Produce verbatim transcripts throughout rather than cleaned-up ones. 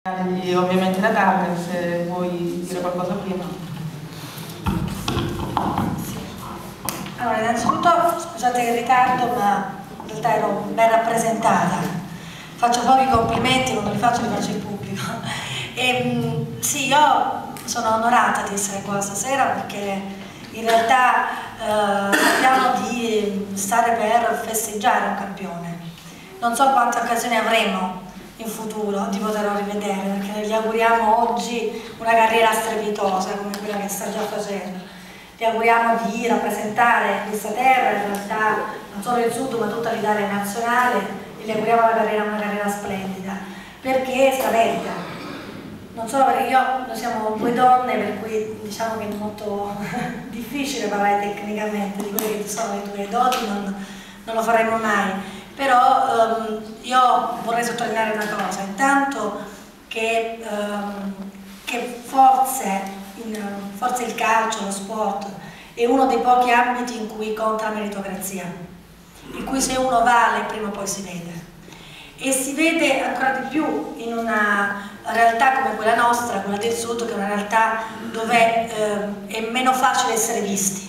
Di, ovviamente la Gabriel, se vuoi dire qualcosa prima. Allora, innanzitutto scusate il ritardo, ma in realtà ero ben rappresentata. Faccio pochi complimenti, quando li faccio li faccio in pubblico. E, sì, io sono onorata di essere qua stasera perché in realtà eh, sappiamo di stare per festeggiare un campione. Non so quante occasioni avremo in futuro di poterlo rivedere, perché gli auguriamo oggi una carriera strepitosa come quella che sta già facendo. Gli auguriamo di rappresentare questa terra, in realtà non solo il Sud ma tutta l'Italia nazionale, e gli auguriamo una carriera, una carriera splendida, perché straventa. Non solo perché io, noi siamo due donne, per cui diciamo che è molto difficile parlare tecnicamente di quelle che sono le tue doti, non, non lo faremo mai. Però um, io vorrei sottolineare una cosa, intanto che, um, che forse, in, forse il calcio, lo sport, è uno dei pochi ambiti in cui conta la meritocrazia, in cui se uno vale prima o poi si vede. E si vede ancora di più in una realtà come quella nostra, quella del Sud, che è una realtà dove eh, è meno facile essere visti.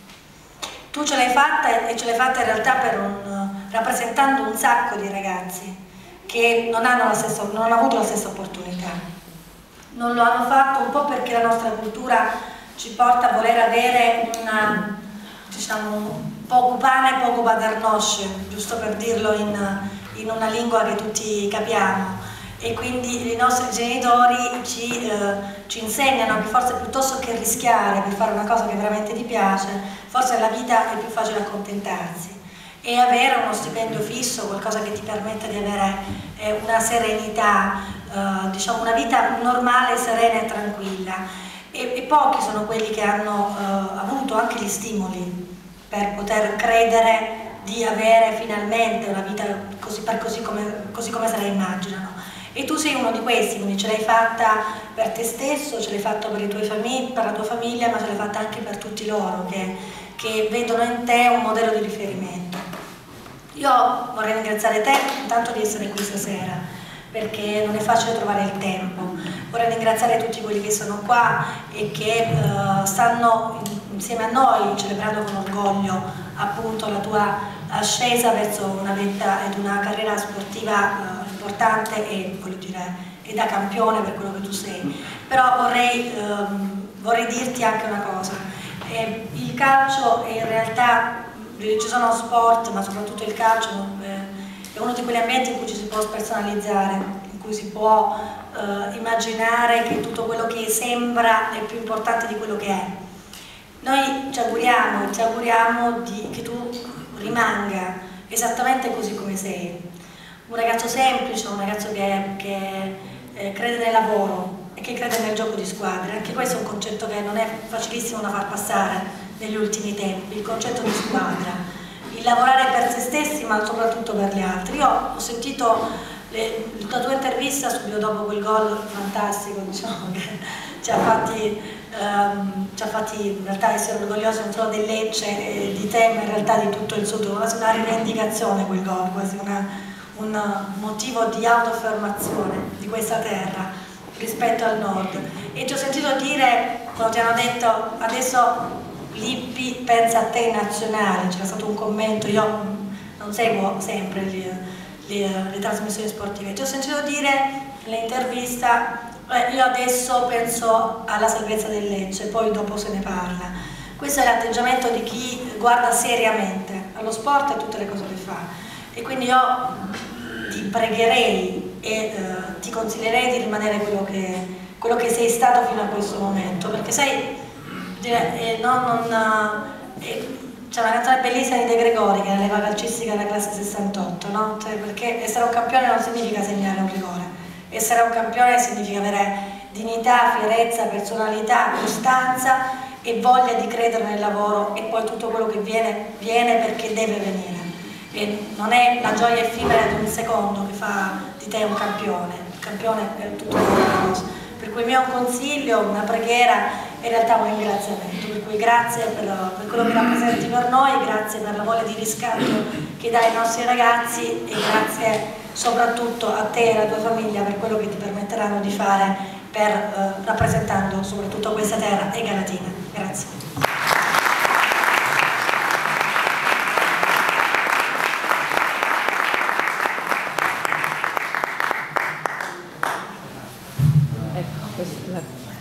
Tu ce l'hai fatta e ce l'hai fatta in realtà per un, rappresentando un sacco di ragazzi che non hanno, la stessa, non hanno avuto la stessa opportunità. Non lo hanno fatto un po' perché la nostra cultura ci porta a voler avere una, diciamo, poco pane, poco paternosce, giusto per dirlo in, in una lingua che tutti capiamo. E quindi i nostri genitori ci, eh, ci insegnano che forse piuttosto che rischiare per fare una cosa che veramente ti piace, forse nella vita è più facile accontentarsi e avere uno stipendio fisso, qualcosa che ti permette di avere eh, una serenità, eh, diciamo una vita normale, serena e tranquilla. E, e pochi sono quelli che hanno eh, avuto anche gli stimoli per poter credere di avere finalmente una vita così, per così, come, così come se la immaginano. E tu sei uno di questi, quindi ce l'hai fatta per te stesso, ce l'hai fatta per, i tuoi famig- per la tua famiglia, ma ce l'hai fatta anche per tutti loro che, che vedono in te un modello di riferimento. Io vorrei ringraziare te intanto di essere qui stasera, perché non è facile trovare il tempo. Vorrei ringraziare tutti quelli che sono qua e che uh, stanno insieme a noi celebrando con orgoglio appunto la tua ascesa verso una vetta ed una carriera sportiva uh, importante e, voglio dire, e da campione per quello che tu sei. Però vorrei, um, vorrei dirti anche una cosa, eh, il calcio è in realtà, ci sono sport ma soprattutto il calcio eh, è uno di quegli ambienti in cui ci si può spersonalizzare, in cui si può uh, immaginare che tutto quello che sembra è più importante di quello che è. Noi ci auguriamo, ci auguriamo di, che tu rimanga esattamente così come sei. Un ragazzo semplice, un ragazzo che, che eh, crede nel lavoro e che crede nel gioco di squadra. Anche questo è un concetto che non è facilissimo da far passare negli ultimi tempi, il concetto di squadra, il lavorare per se stessi ma soprattutto per gli altri. Io ho sentito le, la tua intervista subito dopo quel gol fantastico, diciamo, che ci ha fatti, um, ci ha fatti in realtà essere orgogliosi non solo del Lecce e di te, ma in realtà di tutto il Sud, quasi una rivendicazione quel gol, quasi una, un motivo di autoaffermazione di questa terra rispetto al nord. E ti ho sentito dire, quando ti hanno detto adesso Lippi pensa a te in nazionale, c'era stato un commento, io non seguo sempre le, le, le trasmissioni sportive, ti ho sentito dire nell'intervista eh, io adesso penso alla salvezza del Lecce, poi dopo se ne parla. Questo è l'atteggiamento di chi guarda seriamente allo sport e a tutte le cose che fa, e quindi io ti pregherei e eh, ti consiglierei di rimanere quello che, quello che sei stato fino a questo momento, perché sai, eh, no, non, eh, c'è una canzone bellissima di De Gregori che è la leva calcistica della classe sessantotto, no? Cioè, perché essere un campione non significa segnare un rigore, essere un campione significa avere dignità, fierezza, personalità, costanza e voglia di credere nel lavoro, e poi tutto quello che viene, viene perché deve venire. E non è la gioia effimera di un secondo che fa di te un campione. campione e tutto quello che per cui il mio consiglio, una preghiera, in realtà un ringraziamento, per cui grazie per, per quello che rappresenti per noi, grazie per la voglia di riscatto che dai ai nostri ragazzi e grazie soprattutto a te e alla tua famiglia per quello che ti permetteranno di fare per, eh, rappresentando soprattutto questa terra e Galatina. Grazie. Ecco, questo è